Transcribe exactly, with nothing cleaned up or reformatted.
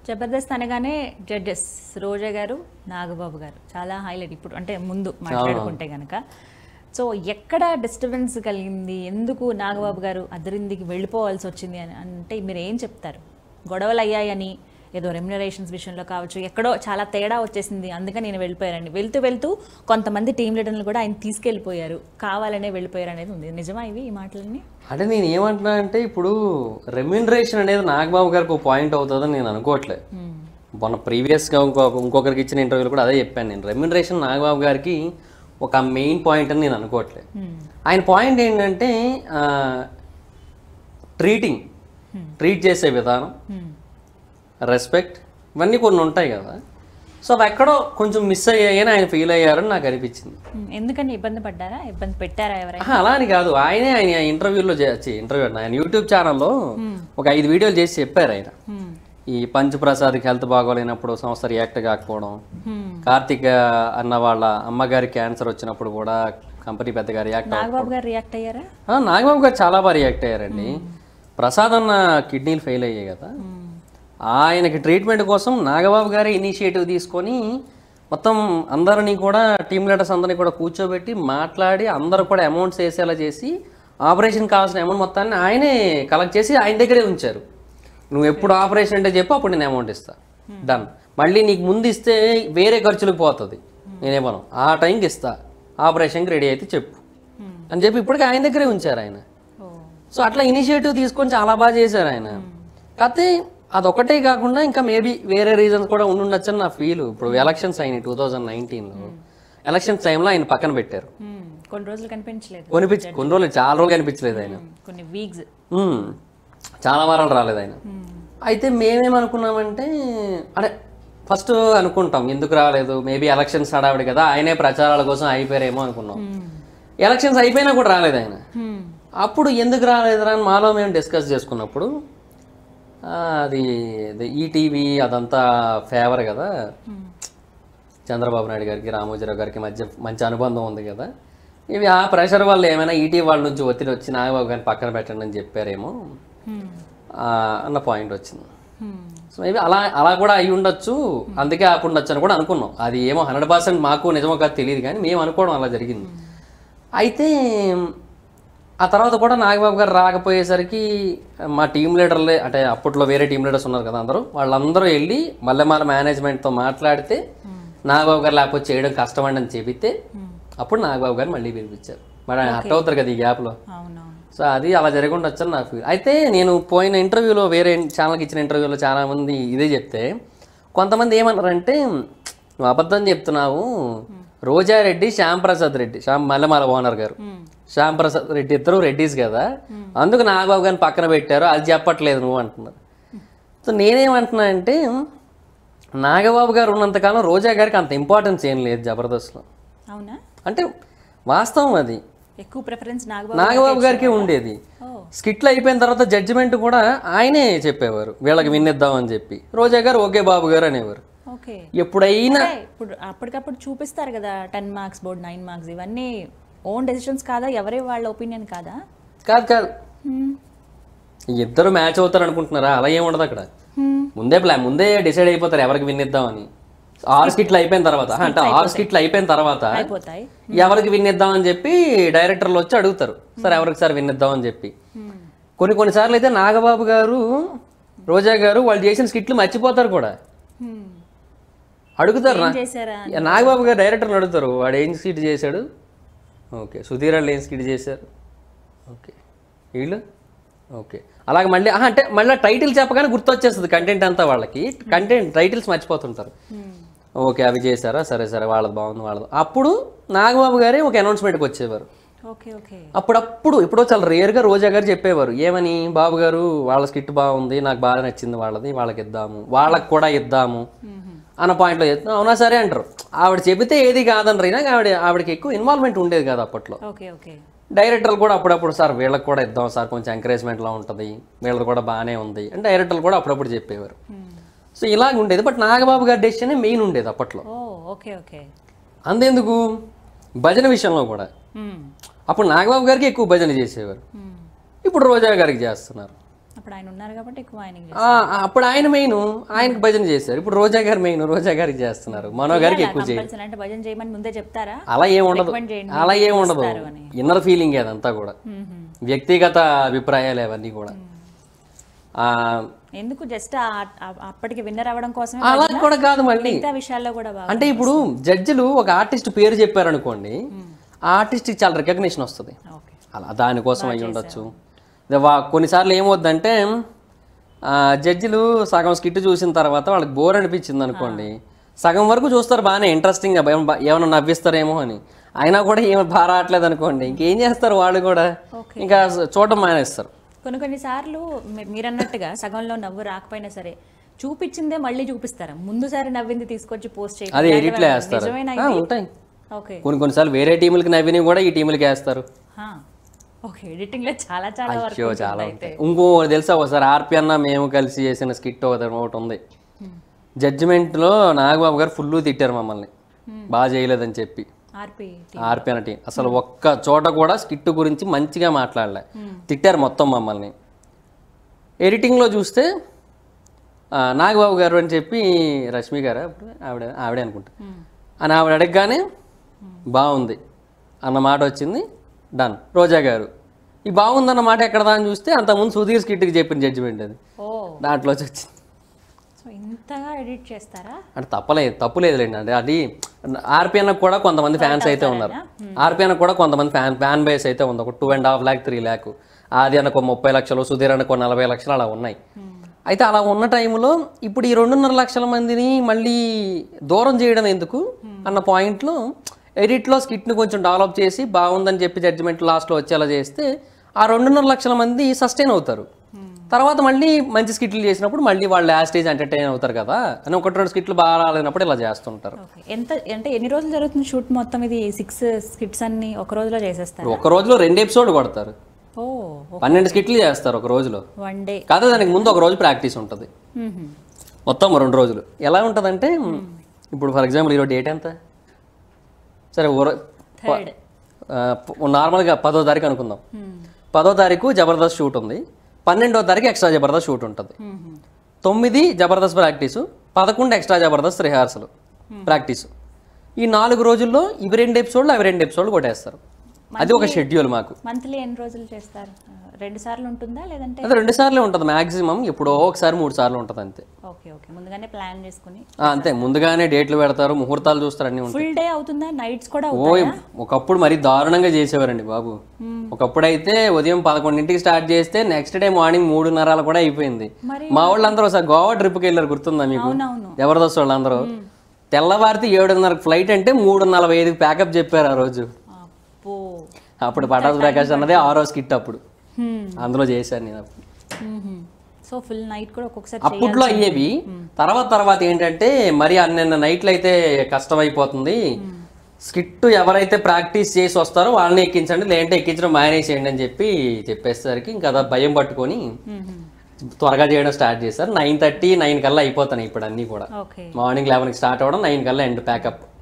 జబర్దస్త్ అనగానే జడ్జెస్ రోజా గారు, నాగబాబు గారు చాలా హైలైట్ ఇప్పుడు అంటే ముందు మాట్లాడుకుంటే కనుక. సో ఎక్కడ డిస్టర్బెన్స్ కలిగింది, ఎందుకు నాగబాబు గారు అద్దరిందికి వెళ్ళిపోవాల్సి వచ్చింది అని అంటే మీరు ఏం చెప్తారు? గొడవలు అయ్యాయని, ఏదో రెమ్యునరేషన్స్ విషయంలో కావచ్చు, ఎక్కడో చాలా తేడా వచ్చేసింది అందుకని నేను వెళ్ళిపోయారండి, వెళ్తూ వెళ్తూ కొంతమంది టీం లీడర్లు కూడా ఆయన తీసుకెళ్ళిపోయారు, కావాలనే వెళ్ళిపోయారు అనేది ఉంది. నిజమా ఇవి ఈ మాటలన్నీ? అంటే నేను ఏమంటున్నా అంటే ఇప్పుడు రెమ్యునరేషన్ అనేది నాగబాబు గారికి ఒక పాయింట్ అవుతుందని నేను అనుకోవట్లేదు. మొన్న ప్రీవియస్గా ఇంకో ఇంకొకరికి ఇచ్చిన ఇంటర్వ్యూలో కూడా అదే చెప్పాను నేను. రెమ్యునరేషన్ నాగబాబు గారికి ఒక మెయిన్ పాయింట్ అని నేను అనుకోవట్లేదు. ఆయన పాయింట్ ఏంటంటే ట్రీటింగ్ ట్రీట్ చేసే విధానం, రెస్పెక్ట్, ఇవన్నీ కొన్ని ఉంటాయి కదా. సో అవి ఎక్కడో కొంచెం మిస్ అయ్యాయని ఆయన ఫీల్ అయ్యారని నాకు అనిపించింది. ఎందుకని ఇబ్బంది పడ్డారా, ఇబ్బంది పెట్టారా ఎవరైనా? అలా అని కాదు, ఆయనే ఆయన ఇంటర్వ్యూలో చేయొచ్చు ఇంటర్వ్యూ ఆయన యూట్యూబ్ ఛానల్లో ఒక ఐదు వీడియోలు చేసి చెప్పారు ఆయన. ఈ పంచప్రసాద్కి హెల్త్ బాగోలేనప్పుడు సంస్థ రియాక్ట్ కాకపోవడం, కార్తిక్ అన్న వాళ్ళ అమ్మగారి క్యాన్సర్ వచ్చినప్పుడు కూడా కంపెనీ పెద్దగా రియాక్ట్ నాగబాబు గారు రియాక్ట్ అయ్యారా? నాగబాబు గారు చాలా బాగా రియాక్ట్ అయ్యారండి. ప్రసాద్ అన్న కిడ్నీలు ఫెయిల్ అయ్యాయి కదా, ఆయనకి ట్రీట్మెంట్ కోసం నాగబాబు గారే ఇనిషియేటివ్ తీసుకొని మొత్తం అందరినీ కూడా టీమ్ లీడర్స్ అందరినీ కూడా కూర్చోబెట్టి మాట్లాడి అందరూ కూడా అమౌంట్స్ వేసేలా చేసి ఆపరేషన్ కావాల్సిన అమౌంట్ మొత్తాన్ని ఆయనే కలెక్ట్ చేసి ఆయన దగ్గరే ఉంచారు. నువ్వు ఎప్పుడు ఆపరేషన్ అంటే చెప్పు, అప్పుడు నేను అమౌంట్ ఇస్తా, డన్. మళ్ళీ నీకు ముందు ఇస్తే వేరే ఖర్చులకు పోతుంది, నేనేమను ఆ టైంకి ఇస్తా, ఆపరేషన్కి రెడీ అయితే చెప్పు అని చెప్పి ఇప్పటికీ ఆయన దగ్గరే ఉంచారు ఆయన. సో అట్లా ఇనిషియేటివ్ తీసుకొని చాలా బాగా చేశారు ఆయన. కాకపోతే అదొకటే కాకుండా ఇంకా మేబీ వేరే రీజన్స్ కూడా ఉండుండొచ్చు అని నా ఫీల్. ఇప్పుడు ఎలక్షన్స్ అయినాయి టూ థౌజండ్ నైన్టీన్లో, ఎలక్షన్స్ టైంలో ఆయన పక్కన పెట్టారు. కొన్ని రోజులు కనిపించలేదు, కనిపించి కొన్ని రోజులు చాలా రోజులు కనిపించలేదు ఆయన, కొన్ని వీక్స్ చాలా వారాలు రాలేదు ఆయన. అయితే మేమేమనుకున్నామంటే అంటే ఫస్ట్ అనుకుంటాం ఎందుకు రాలేదు, మేబీ ఎలక్షన్స్ హడావిడి కదా, ఆయనే ప్రచారాల కోసం అయిపోయారేమో అనుకున్నాం. ఎలక్షన్స్ అయిపోయినా కూడా రాలేదు ఆయన. అప్పుడు ఎందుకు రాలేదురా అని మాలో మేము డిస్కస్ చేసుకున్నప్పుడు అది ఈటీవీ అదంతా ఫేవర్ కదా, చంద్రబాబు నాయుడు గారికి రామోజీరావు గారికి మధ్య మంచి అనుబంధం ఉంది కదా, ఇవి ఆ ప్రెషర్ వల్ల ఏమైనా ఈటీవీ వాళ్ళ నుంచి ఒత్తిడి వచ్చి నాగబాబు గారిని పక్కన పెట్టండి అని చెప్పారేమో అన్న పాయింట్ వచ్చింది. సో మేబీ అలా అలా కూడా అయి ఉండొచ్చు, అందుకే ఆపుండొచ్చు అని కూడా అనుకున్నాం. అది ఏమో హండ్రెడ్ పర్సెంట్ మాకు నిజమో కాదు తెలియదు, కానీ మేము అనుకోవడం అలా జరిగింది. అయితే ఆ తర్వాత కూడా నాగబాబు గారు రాకపోయేసరికి మా టీం లీడర్లే అంటే అప్పట్లో వేరే టీం లీడర్స్ ఉన్నారు కదా అందరూ, వాళ్ళందరూ వెళ్ళి మల్లెమాల మేనేజ్మెంట్తో మాట్లాడితే నాగబాబు గారు లేకపోతే చేయడం కష్టమండి అని చెబితే అప్పుడు నాగబాబు గారు మళ్ళీ పిలిపించారు. మరి ఆయన హట్ అవుతారు కదా ఈ గ్యాప్లో. సో అది అలా జరిగి ఉండొచ్చు అని నా ఫీల్. అయితే నేను పోయిన ఇంటర్వ్యూలో వేరే ఛానల్కి ఇచ్చిన ఇంటర్వ్యూలో చాలామంది ఇదే చెప్తే కొంతమంది ఏమన్నారంటే నువ్వు అబద్ధం చెప్తున్నావు, రోజారెడ్డి శ్యామ్ ప్రసాద్ రెడ్డి, శ్యామ్ మల్లెమాల ఓనర్ గారు శ్యామ్ ప్రసాద్ రెడ్డి ఇద్దరు రెడ్డిస్ కదా, అందుకు నాగబాబు గారిని పక్కన పెట్టారు, అది చెప్పట్లేదు నువ్వు అంటున్నారు. సో నేనేమంటున్నా అంటే నాగబాబు గారు ఉన్నంతకాలం రోజా గారికి అంత ఇంపార్టెన్స్ ఏం లేదు జబర్దస్త్లో. అవునా? అంటే వాస్తవం, అది ఎక్కువ ప్రిఫరెన్స్ నాగబాబు గారికి ఉండేది. స్కిట్లు అయిపోయిన తర్వాత జడ్జిమెంట్ కూడా ఆయనే చెప్పేవారు, వీళ్ళకి విన్నిద్దామని చెప్పి. రోజా గారు ఓకే బాబు గారు అనేవారు. ఎప్పుడైనా ఇప్పుడు అప్పటికప్పుడు చూపిస్తారు కదా ten marks board, nine marks, ఇవన్నీ ఓన్ డెసిషన్స్ కాదా, ఎవరే వాళ్ళ ఒపీనియన్ కాదా? కాదు కాదు, ఇద్దరు మ్యాచ్ అవుతారు అనుకుంటున్నారా? అలా ఏమి ఉండదు అక్కడ. ముందే ప్లాన్ ముందే డిసైడ్ అయిపోతారు ఎవరికి విన్నిద్దామని. ఆరు స్కిట్లు అయిపోయిన తర్వాత అంటే ఆరు స్కిట్లు అయిపోయిన తర్వాత ఎవరికి విన్నిద్దాం అని చెప్పి డైరెక్టర్లు వచ్చి అడుగుతారు, సార్ ఎవరికి సార్ విన్నిద్దాం అని చెప్పి. కొన్ని కొన్నిసార్లు అయితే నాగబాబు గారు రోజా గారు వాళ్ళు చేసిన స్కిట్లు మర్చిపోతారు కూడా, అడుగుతారు. నాగబాబు గారు డైరెక్టర్ని అడుగుతారు, వాడు ఏం స్కిట్ చేశాడు, ఓకే సుధీర్ వాళ్ళు ఏం స్కిట్ చేశారు, ఓకే వీళ్ళు ఓకే అలాగే మళ్ళీ అంటే మళ్ళీ టైటిల్ చెప్పగానే గుర్తొచ్చేస్తుంది కంటెంట్ అంతా వాళ్ళకి. Content titles మర్చిపోతుంటారు. ఓకే అవి చేశారా, సరే సరే వాళ్ళది బాగుంది వాళ్ళది. అప్పుడు నాగబాబు గారే ఒక అనౌన్స్మెంట్కి వచ్చేవారు. అప్పుడప్పుడు ఇప్పుడు చాలా రేర్గా రోజా గారు చెప్పేవారు ఏమని, బాబు గారు వాళ్ళ స్కిట్ బాగుంది, నాకు బాగా నచ్చింది వాళ్ళది, వాళ్ళకి ఇద్దాము, వాళ్ళకి కూడా ఇద్దాము అన్న పాయింట్లో చెప్తాను. అవునా సరే అంటారు. ఆవిడ చెబితే ఏది కాదనరైనా ఆవిడ ఆవిడకి ఎక్కువ ఇన్వాల్వ్మెంట్ ఉండేది కాదు అప్పట్లో. డైరెక్టర్లు కూడా అప్పుడప్పుడు సార్ వీళ్ళకి కూడా ఇద్దాం సార్, కొంచెం ఎంకరేజ్మెంట్లా ఉంటుంది, వీళ్ళది కూడా బాగానే ఉంది అని డైరెక్టర్లు కూడా అప్పుడప్పుడు చెప్పేవారు. సో ఇలాగ ఉండేది. బట్ నాగబాబు గారి డెసిషన్ మెయిన్ ఉండేది అప్పట్లో. అంతేందుకు భజన విషయంలో కూడా అప్పుడు నాగబాబు గారికి ఎక్కువ భజన చేసేవారు, ఇప్పుడు రోజా గారికి చేస్తున్నారు. అప్పుడు ఆయన ఉన్నారు కాబట్టి ఎక్కువ ఆయన అప్పుడు ఆయన మెయిన్ ఆయనకి భజన చేశారు. ఇప్పుడు రోజా గారు మెయిన్ రోజా గారికి చేస్తున్నారు, మనో గారికి ఎక్కువ చేయాలి. అంటే భజన చేయమని ముందే చెప్తారా? అలా ఏం ఉండదు, అలా ఏం ఉండదు. ఇన్నర్ ఫీలింగ్ అదంతా కూడా, వ్యక్తిగత అభిప్రాయాలు అవన్నీ కూడా. ఎందుకు జస్ట్ అప్పటికి విన్నర్ అవ్వడం కోసం అలా కూడా కాదు. మళ్ళీ విషయాల్లో కూడా అంటే ఇప్పుడు జడ్జిలు ఒక ఆర్టిస్ట్ పేరు చెప్పారు అనుకోండి, ఆ ఆర్టిస్ట్కి చాలా రికగ్నిషన్ వస్తుంది, అలా దానికోసం అయి ఉండొచ్చు. కొన్నిసార్లు ఏమవుద్దంటే జడ్జిలు సగం స్కిట్ చూసిన తర్వాత వాళ్ళకి బోర్ అనిపించింది అనుకోండి, సగం వరకు చూస్తారు బాగానే ఇంట్రెస్టింగ్గా, ఏమైనా నవ్విస్తారేమో అని. అయినా కూడా ఏమి బాగా రావట్లేదు అనుకోండి, ఇంకేం చేస్తారు వాళ్ళు కూడా, ఇంకా చూడడం మానేస్తారు. కొన్ని కొన్నిసార్లు మీరు అన్నట్టుగా సగంలో నవ్వు రాకపోయినా సరే చూపించిందే మళ్ళీ చూపిస్తారు, ముందుసారి నవ్వింది తీసుకొచ్చి పోస్ట్ చేయాలి, అది ఎడిట్లో వేస్తారు. ఉంటాయి కొన్ని కొన్నిసార్లు వేరే టీములకి నవ్వినవి కూడా ఈ టీములకి వేస్తారు. ఓకే, ఎడిటింగ్ లో చాలా చాలా వరకు చాలా ఉంటాయి. ఇంకో తెలుసా, ఒకసారి ఆర్పి అన్న మేము కలిసి చేసిన స్కిట్ ఒకటి ఉంది. జడ్జిమెంట్ లో నాగబాబు గారు ఫుల్ తిట్టారు మమ్మల్ని, బాగా చేయలేదని చెప్పి. ఆర్పి అన్న టీం అసలు ఒక్క చోట కూడా స్కిట్ గురించి మంచిగా మాట్లాడలే, తిట్టారు మొత్తం మమ్మల్ని. ఎడిటింగ్లో చూస్తే నాగబాబు గారు అని చెప్పి రష్మి గారు అప్పుడు ఆవిడ ఆవిడే అనుకుంటా అని ఆవిడ అడగగానే బాగుంది అన్న మాట వచ్చింది, డన్. రోజా గారు ఈ బాగుందన్న మాట ఎక్కడదా అని చూస్తే అంతకుముందు సుధీర్ స్కిట్కి చెప్పిన జడ్జిమెంట్ అది, దాంట్లో వచ్చింది. ఇంతగా ఎడిట్ చేస్తారా అంటే తప్పలేదు, తప్పు లేదులేండి. అంటే అది ఆర్పిఎన్కి కూడా కొంతమంది ఫ్యాన్స్ అయితే ఉన్నారు, ఆర్పిఎన్కి కూడా కొంతమంది ఫ్యాన్ ఫ్యాన్ బేస్ అయితే ఉంది, ఒక two and half lakh three lakh ఆది అనుకో ముప్పై లక్షలు, సుధీర్ అనుకో నలభై లక్షలు అలా ఉన్నాయి. అయితే అలా ఉన్న టైంలో ఇప్పుడు ఈ రెండున్నర లక్షల మందిని మళ్ళీ దూరం చేయడం ఎందుకు అన్న పాయింట్లో ఎడిట్లో స్కిట్ని కొంచెం డెవలప్ చేసి బాగుందని చెప్పి జడ్జిమెంట్ లాస్ట్లో వచ్చేలా చేస్తే ఆ రెండున్నర లక్షల మంది సస్టైన్ అవుతారు. తర్వాత మళ్ళీ మంచి స్కిట్లు చేసినప్పుడు మళ్ళీ వాళ్ళు ఆ స్టేజ్ ఎంటర్టైన్ అవుతారు కదా అని ఒకటి రెండు స్కిట్లు బాగా రాలేనప్పుడు ఇలా చేస్తుంటారు. ఎంత అంటే ఎన్ని రోజులు జరుగుతుంది షూట్ మొత్తం? ఇది సిక్స్ స్కిట్స్ అన్ని ఒక రోజులో చేసేస్తారు? ఒక రోజులో రెండు ఎపిసోడ్ కొడతారు, పన్నెండు స్కిట్లు చేస్తారు ఒక రోజులో. వన్ డే కాదు, దానికి ముందు ఒక రోజు ప్రాక్టీస్ ఉంటుంది, మొత్తం రెండు రోజులు. ఎలా ఉంటుందంటే ఇప్పుడు ఫర్ ఎగ్జాంపుల్ ఈరోజు డేట్ ఎంత, సరే నార్మల్గా పదో తారీఖు అనుకుందాం. పదో తారీఖు జబర్దస్త్ షూట్ ఉంది, పన్నెండో తారీఖు ఎక్స్ట్రా జబర్దస్త్ షూట్ ఉంటుంది, తొమ్మిది జబర్దస్త్ ప్రాక్టీసు, పదకొండు ఎక్స్ట్రా జబర్దస్త్ రిహార్సల్ ప్రాక్టీసు. ఈ నాలుగు రోజుల్లో ఇవి రెండు ఎపిసోడ్లు అవి రెండు ఎపిసోడ్లు కొట్టేస్తారు. అది ఒక షెడ్యూల్ మాకు. మంత్లీ ఎన్ని రోజులు చేస్తారు? రెండు సార్లు ఉంటుందా లేదంటే? అది రెండు సార్లే ఉంటుంది మాక్సిమం, ఎప్పుడో ఒకసారి మూడు సార్లు ఉంటుంది అంతే. ఓకే ఓకే, ముందుగానే ప్లాన్ చేసుకుని అంతే, ముందుగానే డేట్లు పెడతారు, ముహూర్తాలు చూస్తారు, అన్ని ఉంటాయి. ఫుల్ డే అవుతుందా? నైట్స్ కూడా ఓ ఒకప్పుడు మరీ దారుణంగా చేసేవారండి బాబు. ఒకప్పుడు అయితే ఉదయం పదకొండింటికి స్టార్ట్ చేస్తే నెక్స్ట్ డే మార్నింగ్ మూడున్నర కూడా అయిపోయింది. మా వాళ్ళందరూ ఒకసారి గోవా ట్రిప్కి వెళ్ళారు, గుర్తుందా మీకు? జబర్దస్త్ వాళ్ళందరూ తెల్లవారితే ఏడున్నరకు ఫ్లైట్ అంటే మూడు నలభై ఐదుకి ప్యాకప్ చెప్పారు ఆ రోజు. అప్పుడు పటాస్ ప్రకాష్ అన్నదే ఆరో స్కిట్, అప్పుడు అందులో చేశాను నేను. సో ఫుల్ నైట్ కూడా ఒక్కొక్కసారి అప్పట్లో అయ్యేవి. తర్వాత తర్వాత ఏంటంటే మరి అన్న నైట్లు అయితే కష్టం అయిపోతుంది, స్కిట్ ఎవరైతే ప్రాక్టీస్ చేసి వస్తారో వాళ్ళని ఎక్కించండి, లేదంటే ఎక్కించడం మానేసేయండి అని చెప్పి చెప్పేసరికి ఇంకా భయం పట్టుకొని త్వరగా చేయడం స్టార్ట్ చేశారు. నైన్ థర్టీ నైన్ కల్లా అయిపోతాయి ఇప్పుడు అన్నీ కూడా. మార్నింగ్ లెవెన్కి స్టార్ట్ అవ్వడం, నైన్ కల్లా ఎండ్ ప్యాకప్.